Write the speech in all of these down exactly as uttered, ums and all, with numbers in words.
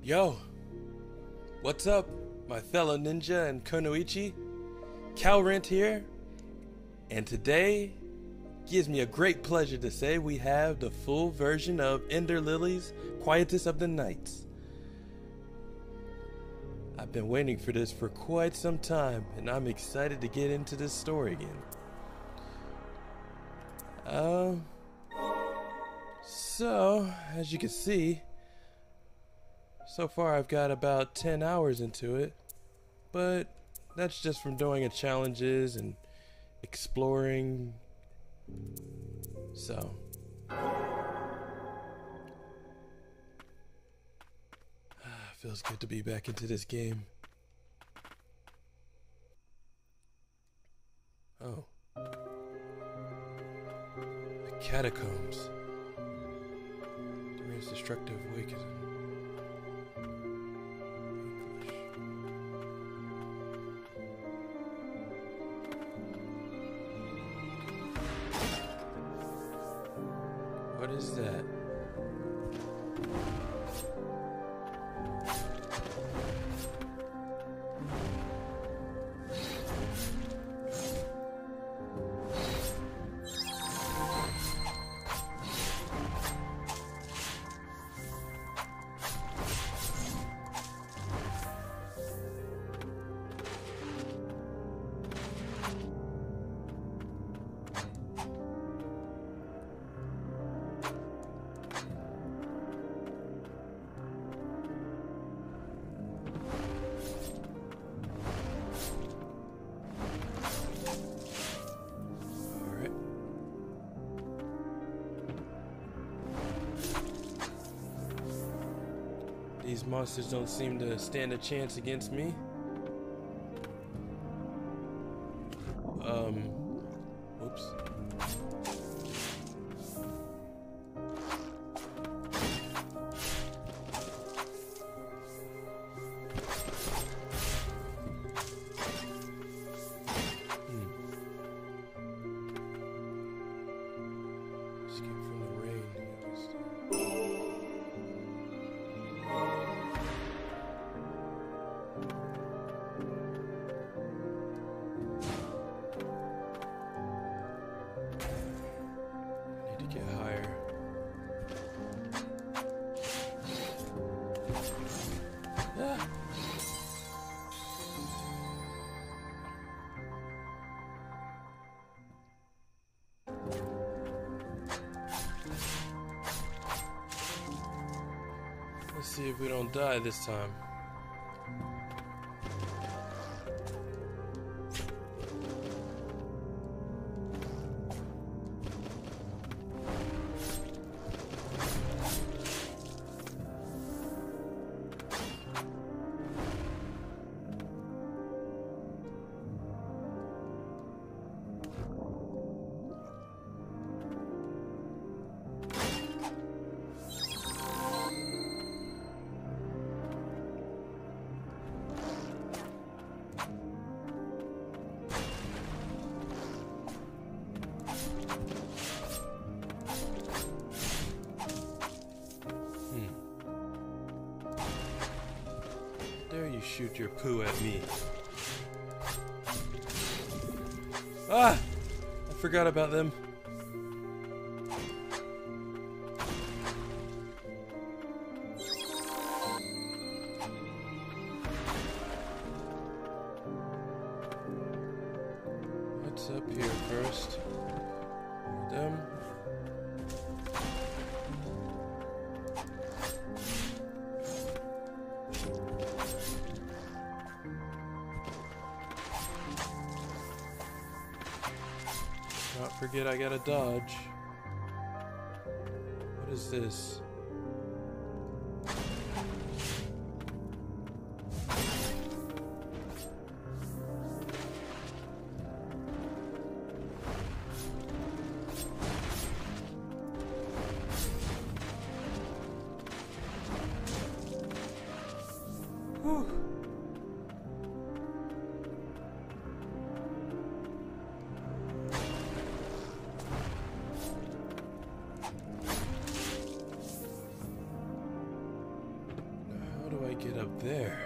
Yo, what's up, my fellow ninja and kunoichi? Calrinte here, and today gives me a great pleasure to say we have the full version of Ender Lilies, Quietus of the Nights. I've been waiting for this for quite some time, and I'm excited to get into this story again. Um, so, as you can see, so far I've got about ten hours into it, but that's just from doing the challenges and exploring. So feels good to be back into this game. Oh, the catacombs. Durian's destructive awakening. What is that? These monsters don't seem to stand a chance against me. Um, oops. Hmm. Escape from the rain. Get higher. Ah. Let's see if we don't die this time. Dare you shoot your poo at me? Ah! I forgot about them. What's up here first? Them. Not forget I gotta dodge. What is this? Whew. do I get up there?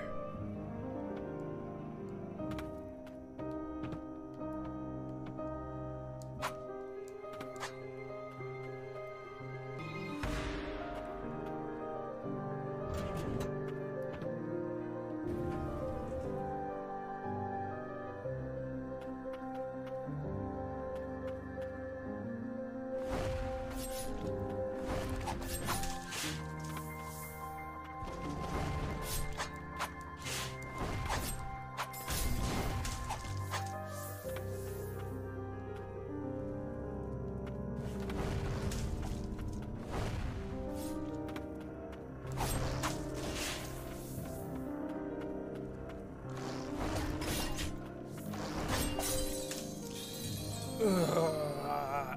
Ugh.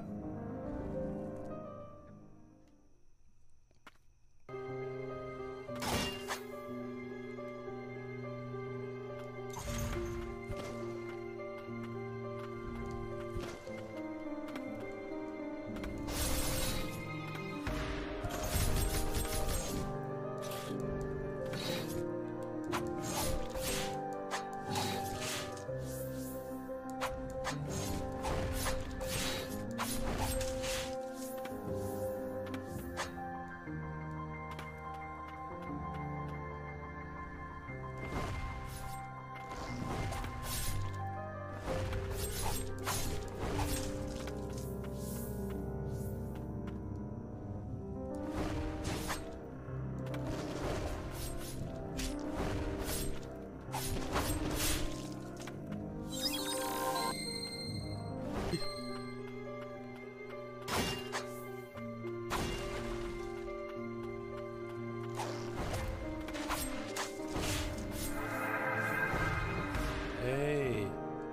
Hey.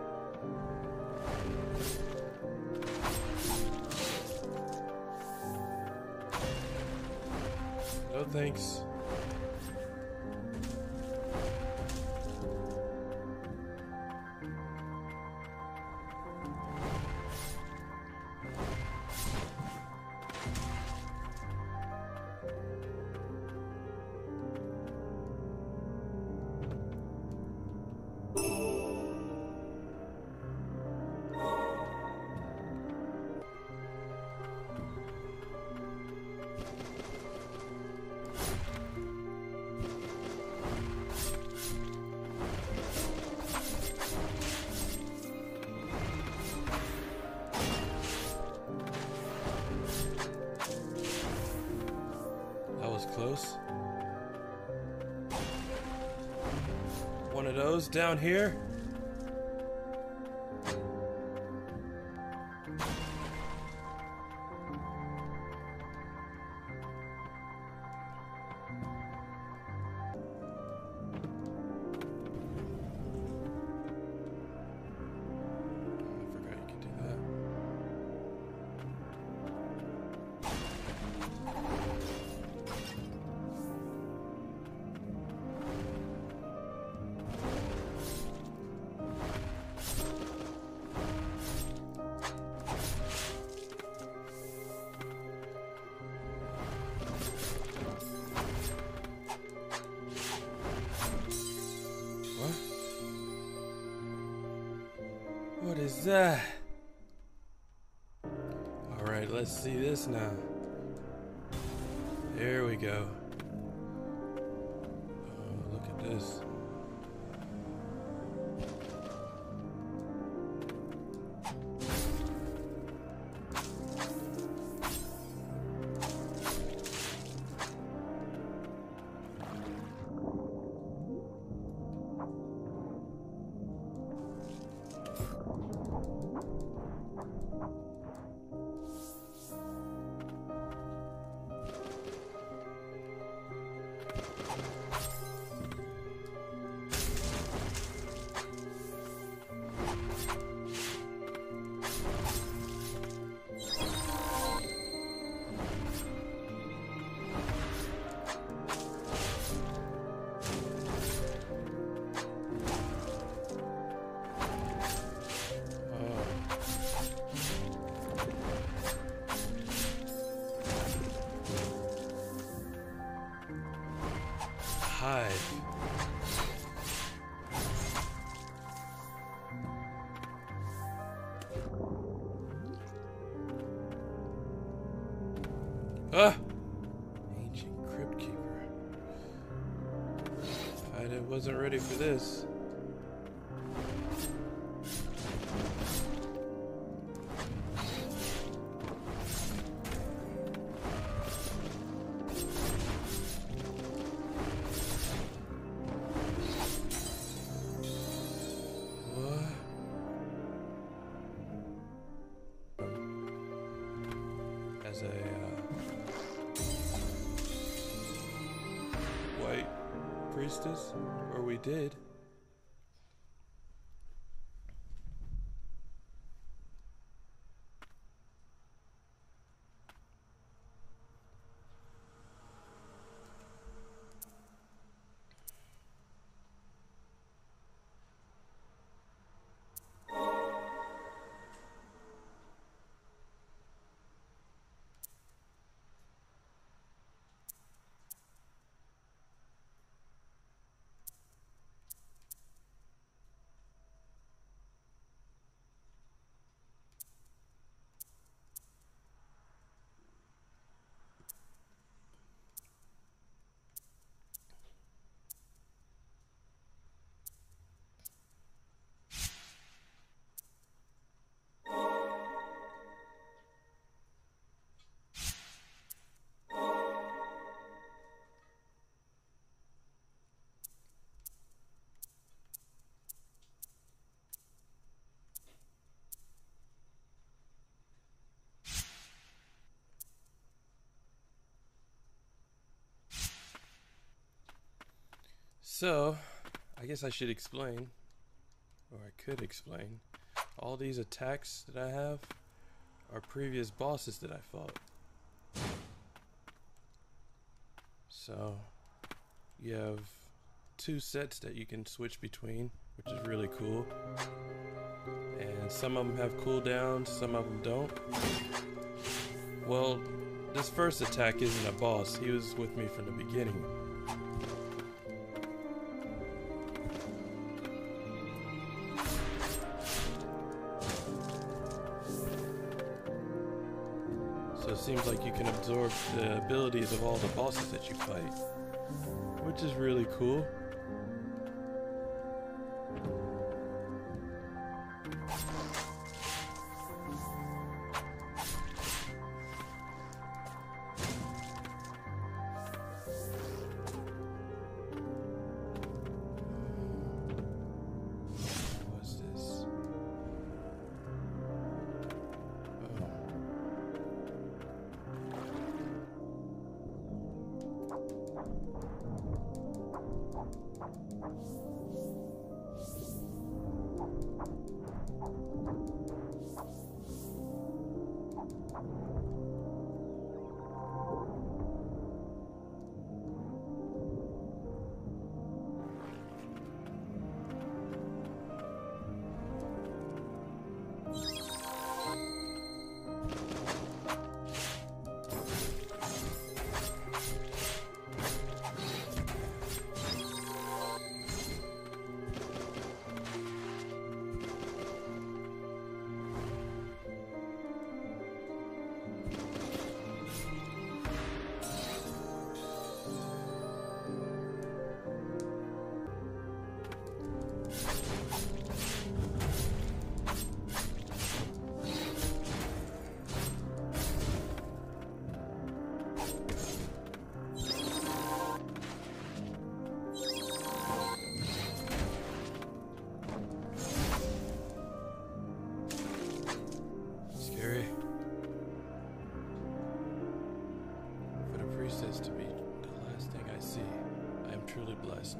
No thanks. Close. One of those down here. What is that? Alright, let's see this now. There we go. Oh, look at this. hive. Ah! Ancient Crypt Keeper. I wasn't ready for this. As a uh, white priestess, or we did. So, I guess I should explain, or I could explain, all these attacks that I have are previous bosses that I fought. So, you have two sets that you can switch between, which is really cool. And some of them have cooldowns, some of them don't. Well, this first attack isn't a boss, he was with me from the beginning. So it seems like you can absorb the abilities of all the bosses that you fight, which is really cool. To be the last thing I see, I am truly blessed.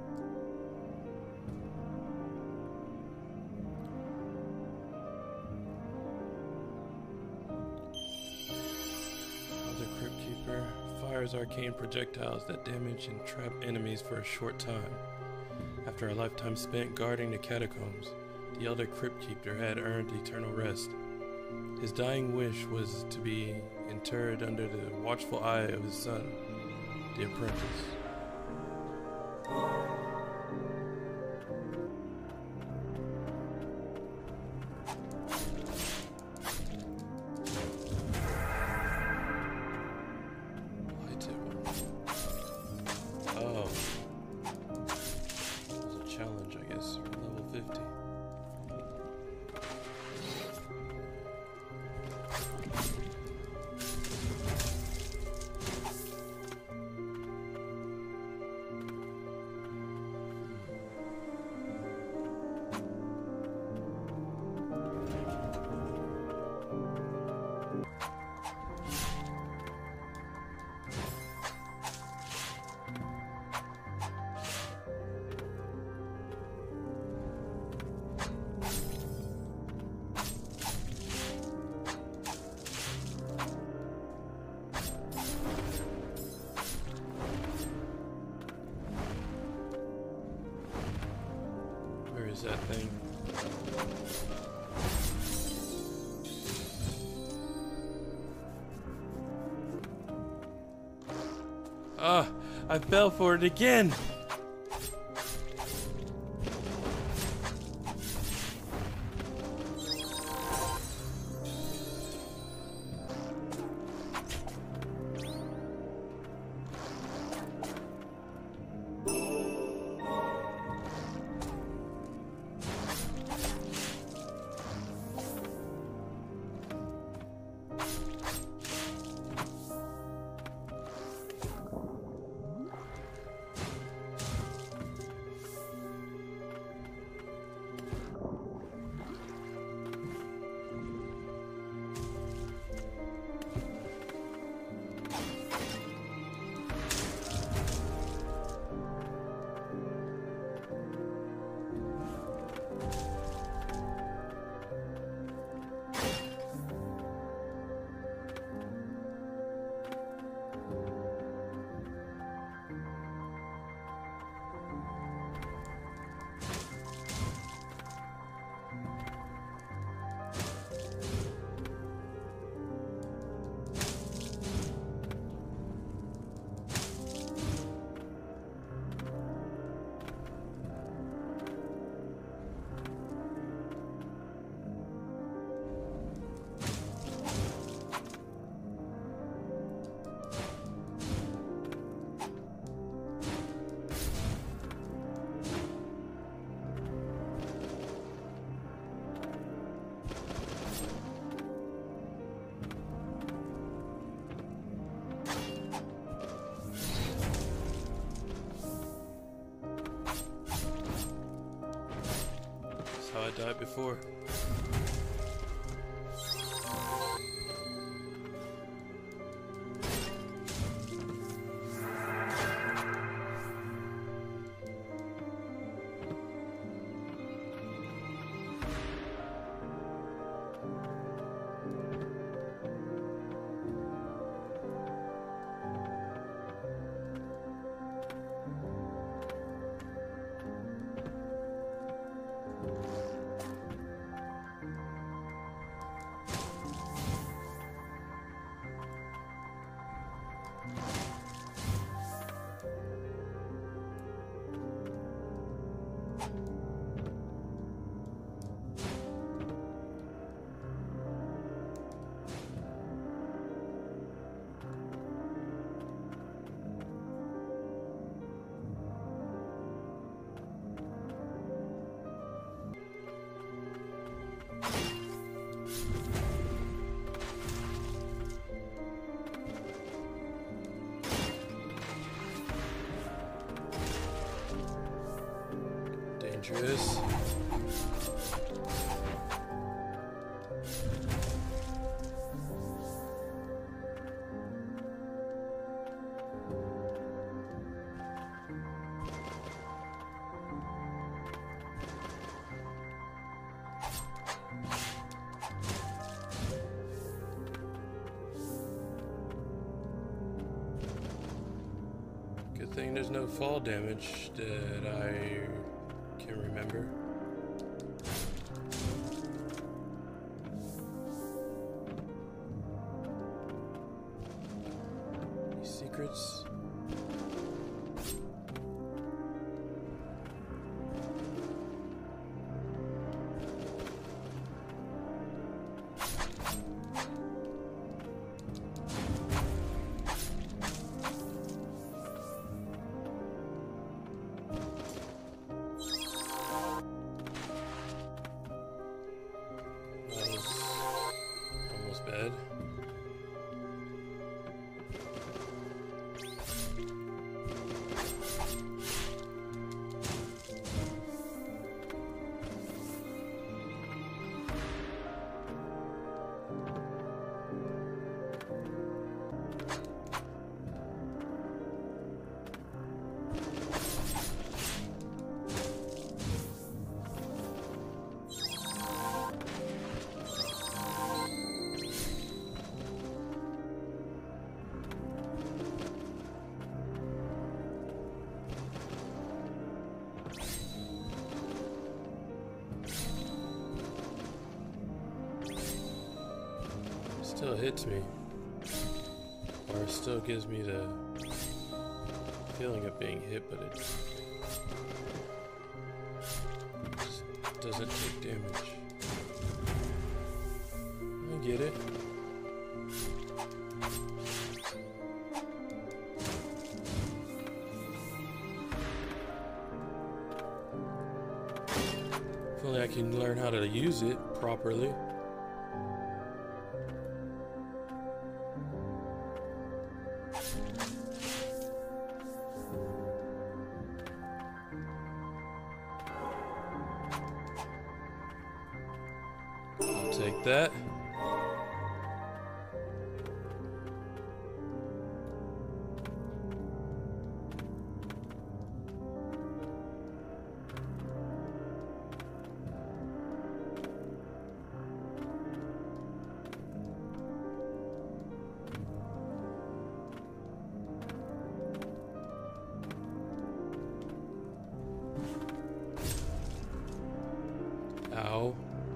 The Crypt Keeper fires arcane projectiles that damage and trap enemies for a short time. After a lifetime spent guarding the catacombs, the Elder Crypt Keeper had earned eternal rest. His dying wish was to be interred under the watchful eye of his son, the apprentice. Is that thing? Ah, I fell for it again. How I died before. Dangerous. Good thing there's no fall damage that I can remember. Any secrets? still hits me. Or it still gives me the feeling of being hit, but it just doesn't take damage. I get it. If only I can learn how to use it properly. I'll take that. Ow.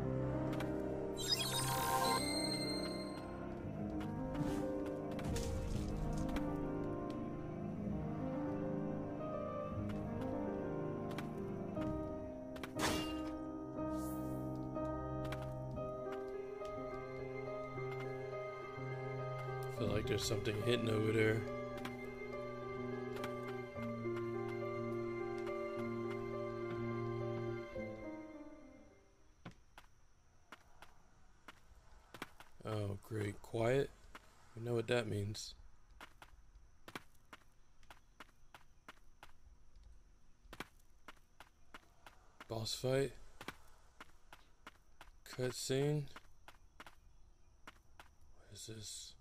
I feel like there's something hidden over there. Oh, great. Quiet? We know what that means. Boss fight. Cutscene. What is this?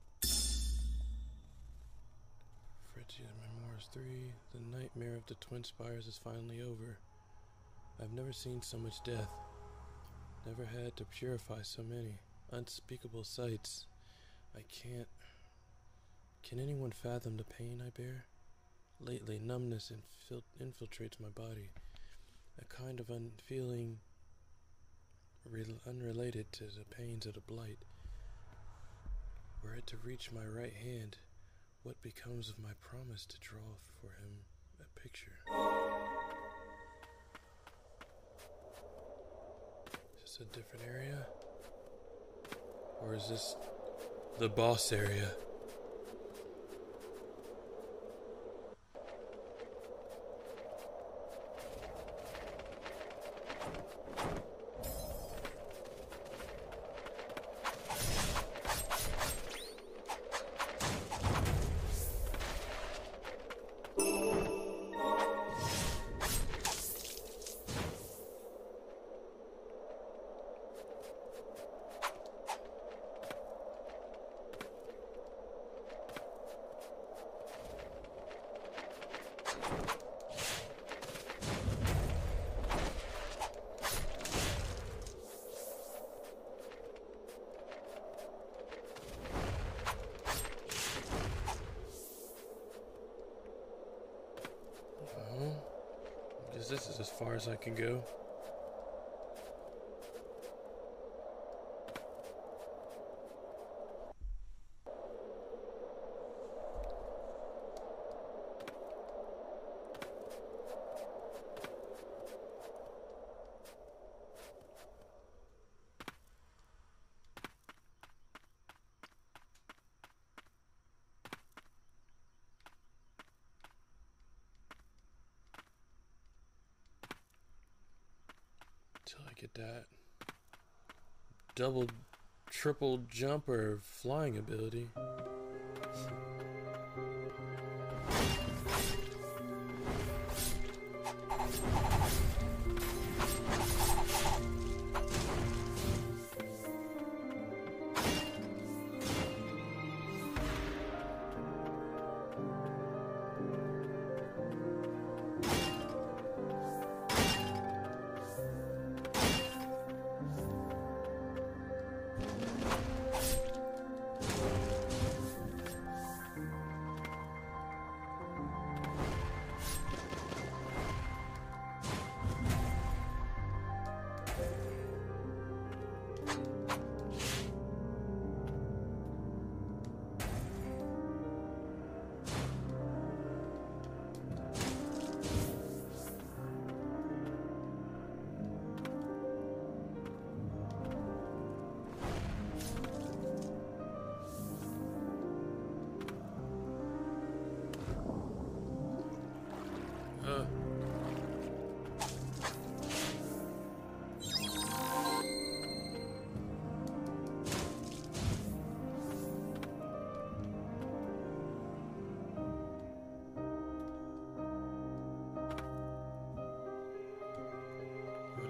Frigid Memoirs three. The nightmare of the Twin Spires is finally over. I've never seen so much death. Never had to purify so many. Unspeakable sights. I can't... Can anyone fathom the pain I bear? Lately, numbness infil infiltrates my body. A kind of unfeeling... Re unrelated to the pains of the blight. Were it to reach my right hand, what becomes of my promise to draw for him a picture? Is this a different area? Or is this the boss area? This is as far as I can go. Till I get that double, triple jump or flying ability.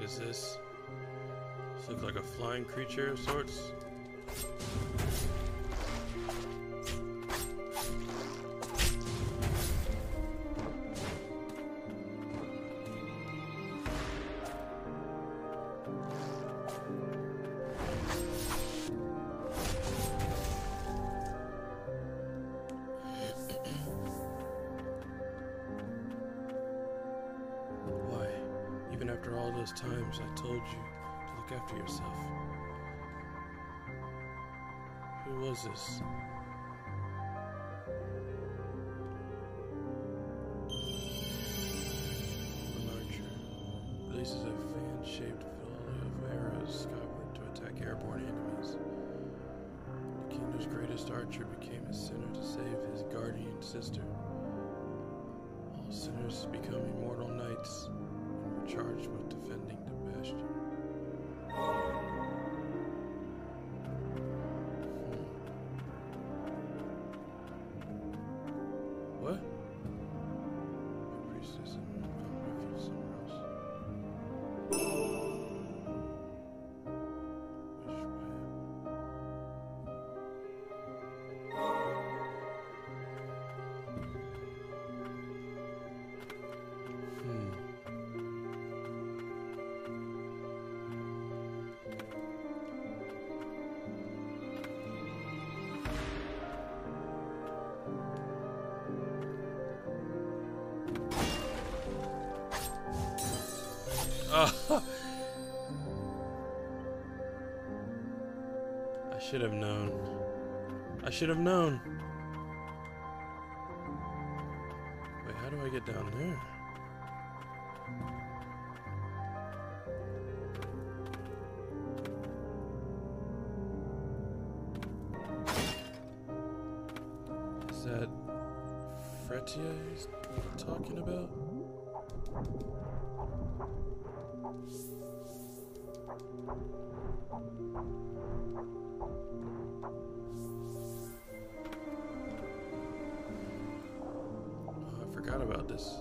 is this? This looks like a flying creature of sorts. Even after all those times I told you to look after yourself. Who was this? An archer. Releases a fan-shaped volley of arrows skyward to attack airborne enemies. The kingdom's greatest archer became a sinner to save his guardian sister. All sinners become immortal knights, charged with defending the bastion. Hmm. What? A priestess and found refuge somewhere else. Hmm. Oh. I should have known. I should have known. Wait, how do I get down there? Is that Fretia he's talking about? Oh, I forgot about this.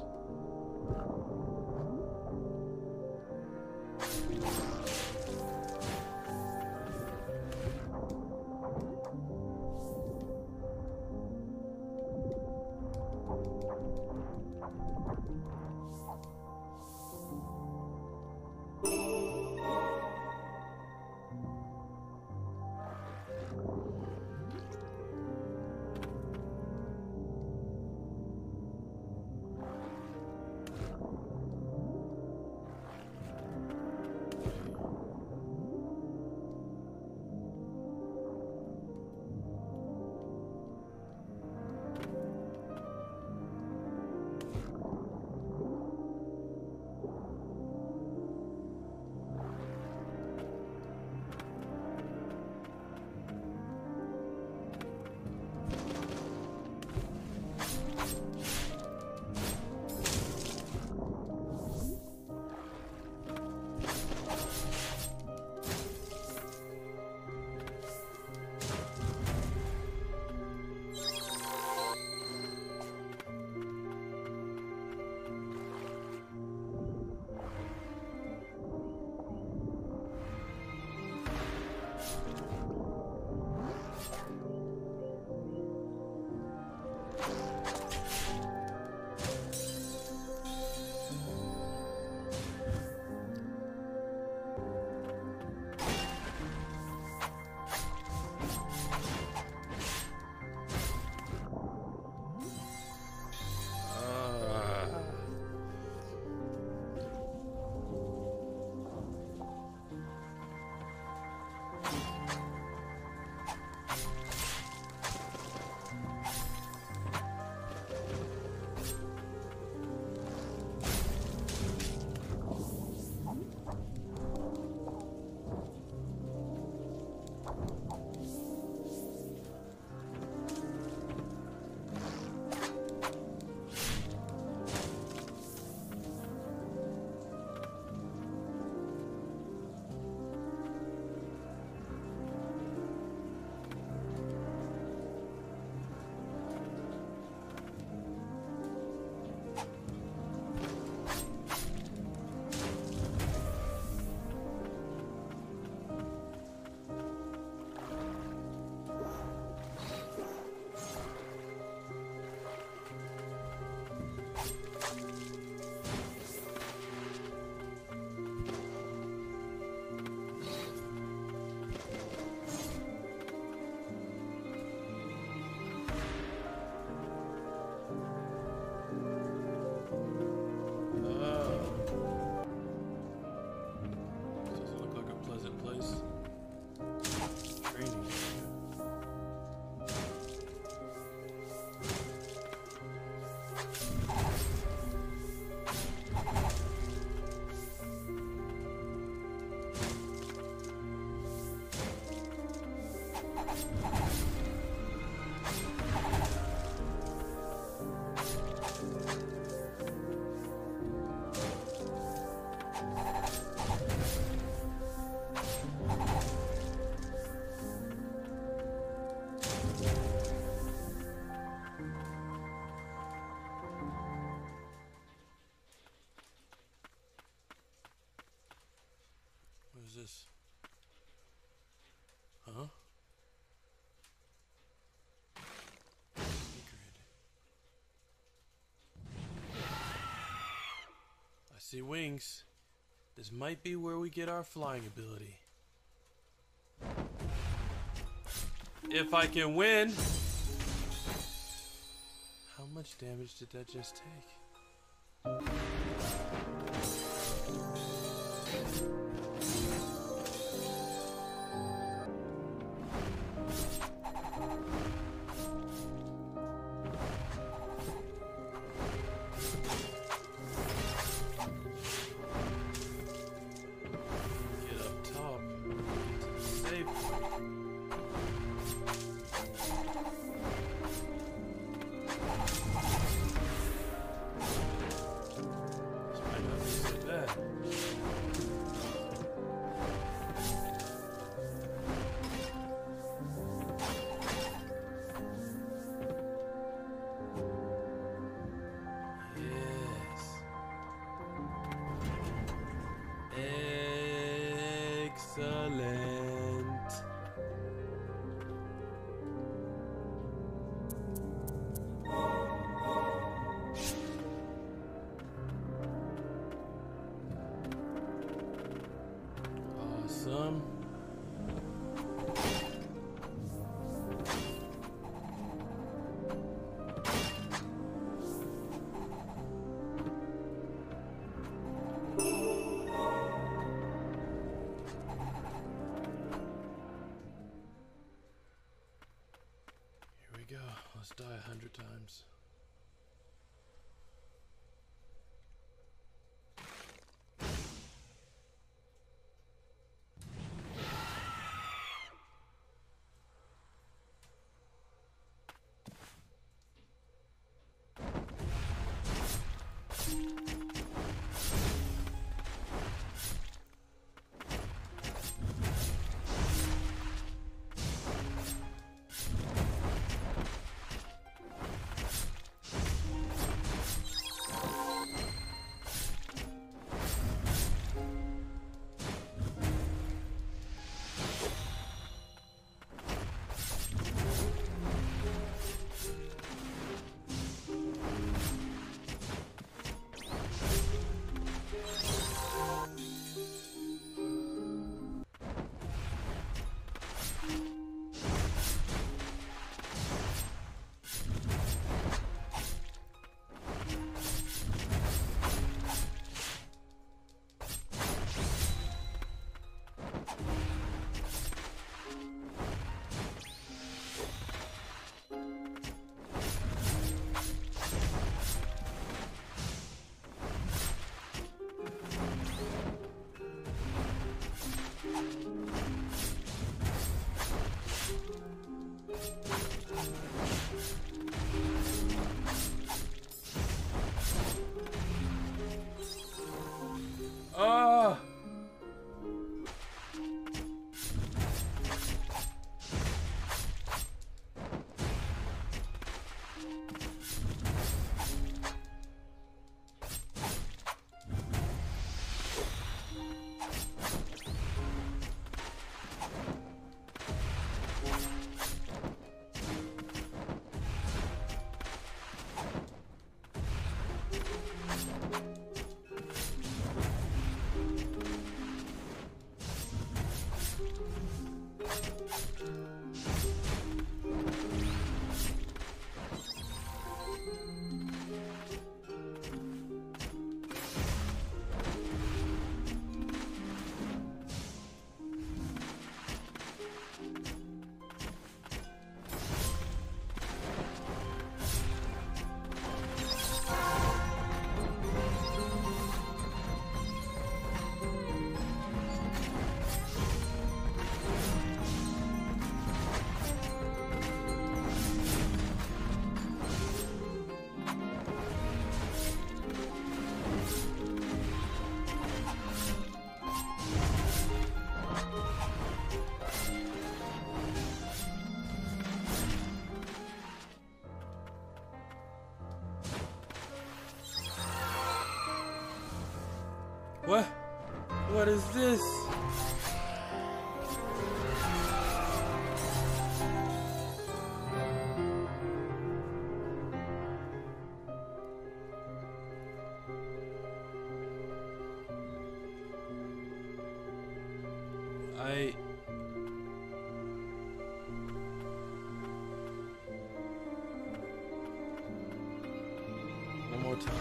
This? Huh? I see wings. This might be where we get our flying ability. If I can win! How much damage did that just take? Excellent. Awesome. Go. Let's die a hundred times. What? What is this? I... One more time.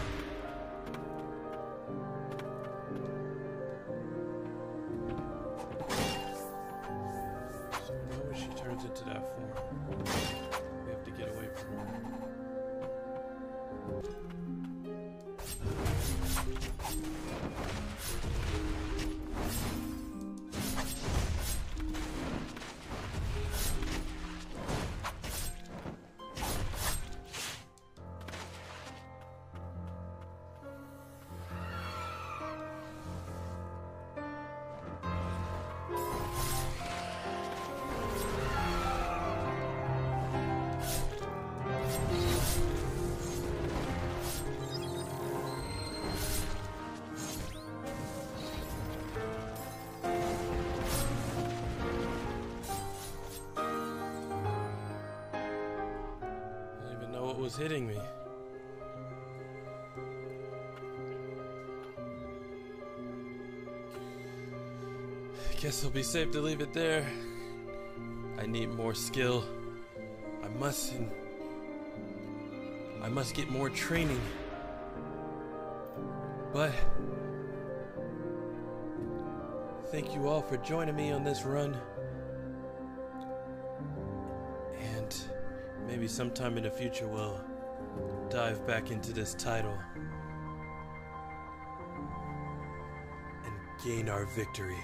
So whenever she turns into that form, we have to get away from her. What was hitting me? Guess it'll be safe to leave it there. I need more skill. I must I must get more training. But thank you all for joining me on this run. And maybe sometime in the future we'll dive back into this title and gain our victory.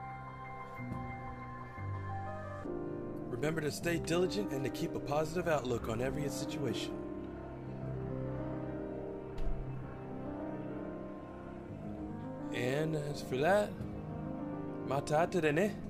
Remember to stay diligent and to keep a positive outlook on every situation. And as for that, Montage.